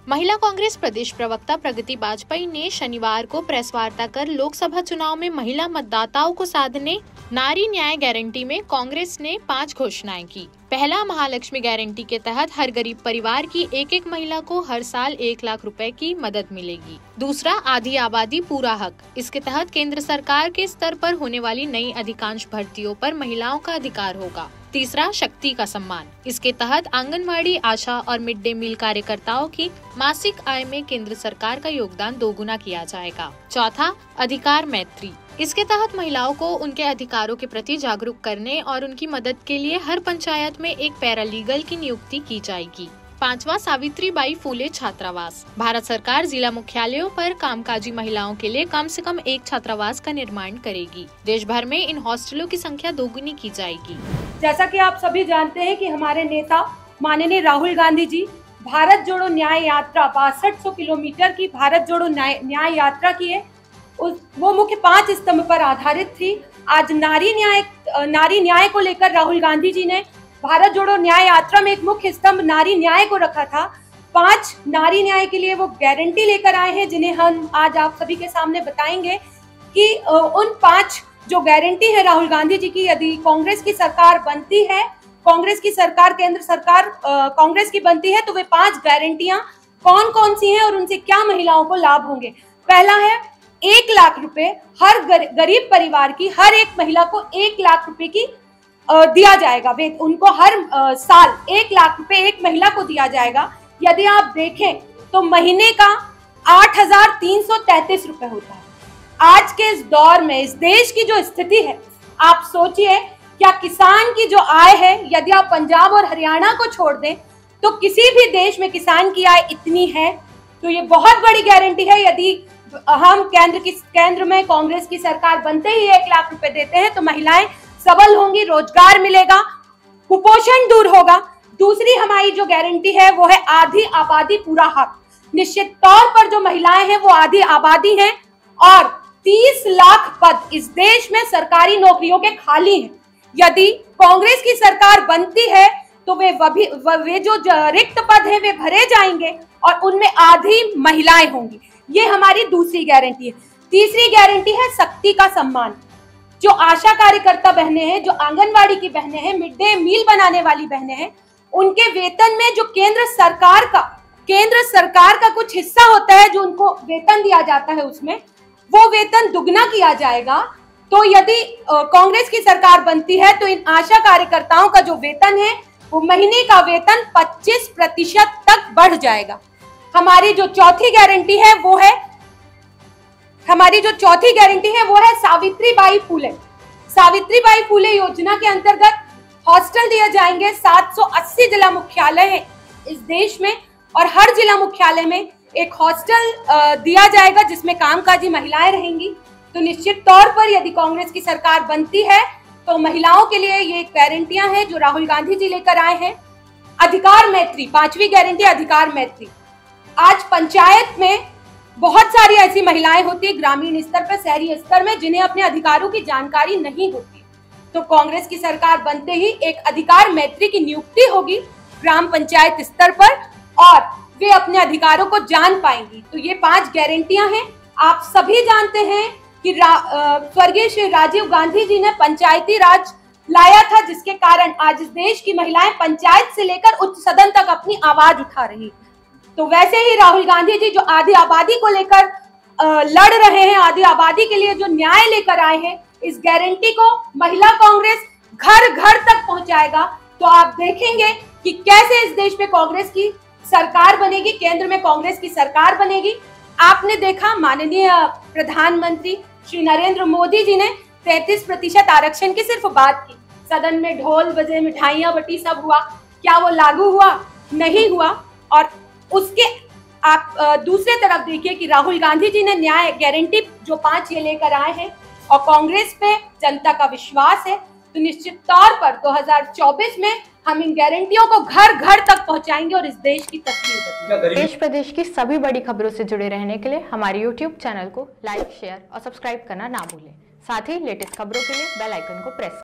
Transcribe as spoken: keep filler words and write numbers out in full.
महिला कांग्रेस प्रदेश प्रवक्ता प्रगति बाजपेयी ने शनिवार को प्रेस वार्ता कर लोकसभा चुनाव में महिला मतदाताओं को साधने नारी न्याय गारंटी में कांग्रेस ने पांच घोषणाएं की। पहला, महालक्ष्मी गारंटी के तहत हर गरीब परिवार की एक एक महिला को हर साल एक लाख रुपए की मदद मिलेगी। दूसरा, आधी आबादी पूरा हक। इसके तहत केंद्र सरकार के स्तर पर होने वाली नई अधिकांश भर्तियों पर महिलाओं का अधिकार होगा। तीसरा, शक्ति का सम्मान। इसके तहत आंगनवाड़ी, आशा और मिड डे मील कार्यकर्ताओं की मासिक आय में केंद्र सरकार का योगदान दोगुना किया जाएगा। चौथा, अधिकार मैत्री। इसके तहत महिलाओं को उनके अधिकारों के प्रति जागरूक करने और उनकी मदद के लिए हर पंचायत में एक पैरालीगल की नियुक्ति की जाएगी। पांचवा, सावित्री बाई फुले छात्रावास। भारत सरकार जिला मुख्यालयों पर कामकाजी महिलाओं के लिए कम से कम एक छात्रावास का निर्माण करेगी। देश भर में इन हॉस्टलों की संख्या दोगुनी की जाएगी। जैसा कि आप सभी जानते हैं कि हमारे नेता माननीय राहुल गांधी जी भारत जोड़ो न्याय यात्रा बासठ सौ किलोमीटर की भारत जोड़ो न्याय न्याय यात्रा की है। उस वो मुख्य पांच स्तंभ पर आधारित थी। आज नारी न्याय नारी न्याय को लेकर राहुल गांधी जी ने भारत जोड़ो न्याय यात्रा में एक मुख्य स्तंभ नारी न्याय को रखा था। पांच नारी न्याय के लिए वो गारंटी लेकर आए हैं, जिन्हें हम आज आप सभी के सामने बताएंगे कि उन पांच जो गारंटी है राहुल गांधी जी की, यदि कांग्रेस की सरकार बनती है, कांग्रेस की सरकार केंद्र सरकार कांग्रेस की बनती है, तो वे पांच गारंटियां कौन कौन सी हैं और उनसे क्या महिलाओं को लाभ होंगे। पहला है एक लाख रुपए हर गरीब परिवार की हर एक महिला को एक लाख रुपए की दिया जाएगा। वे उनको हर साल एक लाख रुपए एक महिला को दिया जाएगा। यदि आप देखें तो महीने का आठ हजार तीन सौ तैतीस रुपए होता है। आज के इस दौर में इस देश की जो स्थिति है, आप सोचिए, क्या किसान की जो आय है, यदि आप पंजाब और हरियाणा को छोड़ दें तो किसी भी देश में किसान की आय इतनी है। तो ये बहुत बड़ी गारंटी है। यदि हम केंद्र की केंद्र में कांग्रेस की सरकार बनते ही एक लाख रुपए देते हैं तो महिलाएं सबल होंगी, रोजगार मिलेगा, कुपोषण दूर होगा। दूसरी हमारी जो गारंटी है वो है आधी आबादी पूरा हक। निश्चित तौर पर जो महिलाएं हैं वो आधी आबादी हैं और तीस लाख पद इस देश में सरकारी नौकरियों के खाली हैं। यदि कांग्रेस की सरकार बनती है तो वे वे जो रिक्त पद हैं वे भरे जाएंगे और उनमें आधी महिलाएं होंगी। ये हमारी दूसरी गारंटी है। तीसरी गारंटी है शक्ति का सम्मान। जो आशा कार्यकर्ता बहनें हैं, जो आंगनवाड़ी की बहनें हैं, मिड डे मील बनाने वाली बहनें हैं, उनके वेतन में जो केंद्र सरकार का केंद्र सरकार का कुछ हिस्सा होता है, जो उनको वेतन दिया जाता है, उसमें वो वेतन दुगना किया जाएगा। तो यदि कांग्रेस की सरकार बनती है तो इन आशा कार्यकर्ताओं का जो वेतन है वो महीने का वेतन पच्चीस प्रतिशत तक बढ़ जाएगा। हमारी जो चौथी गारंटी है वो है हमारी जो चौथी गारंटी है वो है सावित्री बाई फुले। सावित्री बाई फुले योजना के अंतर्गत हॉस्टल दिए जाएंगे। सात सौ अस्सी जिला मुख्यालय है इस देश में और हर जिला मुख्यालय में एक हॉस्टल दिया जाएगा जिसमें कामकाजी महिलाएं रहेंगी। तो निश्चित तौर पर यदि कांग्रेस की सरकार बनती है तो महिलाओं के लिए ये गारंटियां हैं जो राहुल गांधी जी लेकर आए हैं। अधिकार मैत्री, पांचवी गारंटी अधिकार मैत्री। आज पंचायत में बहुत सारी ऐसी महिलाएं होती है ग्रामीण स्तर पर, शहरी स्तर में, जिन्हें अपने अधिकारों की जानकारी नहीं होती। तो कांग्रेस की सरकार बनते ही एक अधिकार मैत्री की नियुक्ति होगी ग्राम पंचायत स्तर पर और वे अपने अधिकारों को जान पाएंगी। तो ये पांच गारंटियां हैं। आप सभी जानते हैं कि स्वर्गीय श्री राजीव गांधी जी ने पंचायती राज लाया था, जिसके कारण आज इस देश की महिलाएं पंचायत से लेकर उच्च सदन तक अपनी आवाज उठा रही। तो वैसे ही राहुल गांधी जी जो आधी आबादी को लेकर लड़ रहे हैं, आधी आबादी के लिए जो न्याय लेकर आए हैं, इस गारंटी को महिला कांग्रेस घर घर तक पहुंचाएगा। तो आप देखेंगे कि कैसे इस देश में कांग्रेस की सरकार बनेगी, केंद्र में कांग्रेस की सरकार बनेगी। आपने देखा माननीय प्रधानमंत्री श्री नरेंद्र मोदी जी ने तैंतीस प्रतिशत आरक्षण की सिर्फ बात की, सदन में ढोल बजे, मिठाइयां बटी, सब हुआ। क्या वो लागू हुआ? नहीं हुआ। और उसके आप दूसरे तरफ देखिए कि राहुल गांधी जी ने न्याय गारंटी जो पांच ये लेकर आए हैं और कांग्रेस पे जनता का विश्वास है। तो निश्चित तौर पर दो हज़ार चौबीस में हम इन गारंटियों को घर घर तक पहुंचाएंगे और इस देश की तस्वीर बदलेंगे। देश प्रदेश की सभी बड़ी खबरों से जुड़े रहने के लिए हमारे यूट्यूब चैनल को लाइक, शेयर और सब्सक्राइब करना ना भूलें। साथ ही लेटेस्ट खबरों के लिए बेल आइकन को प्रेस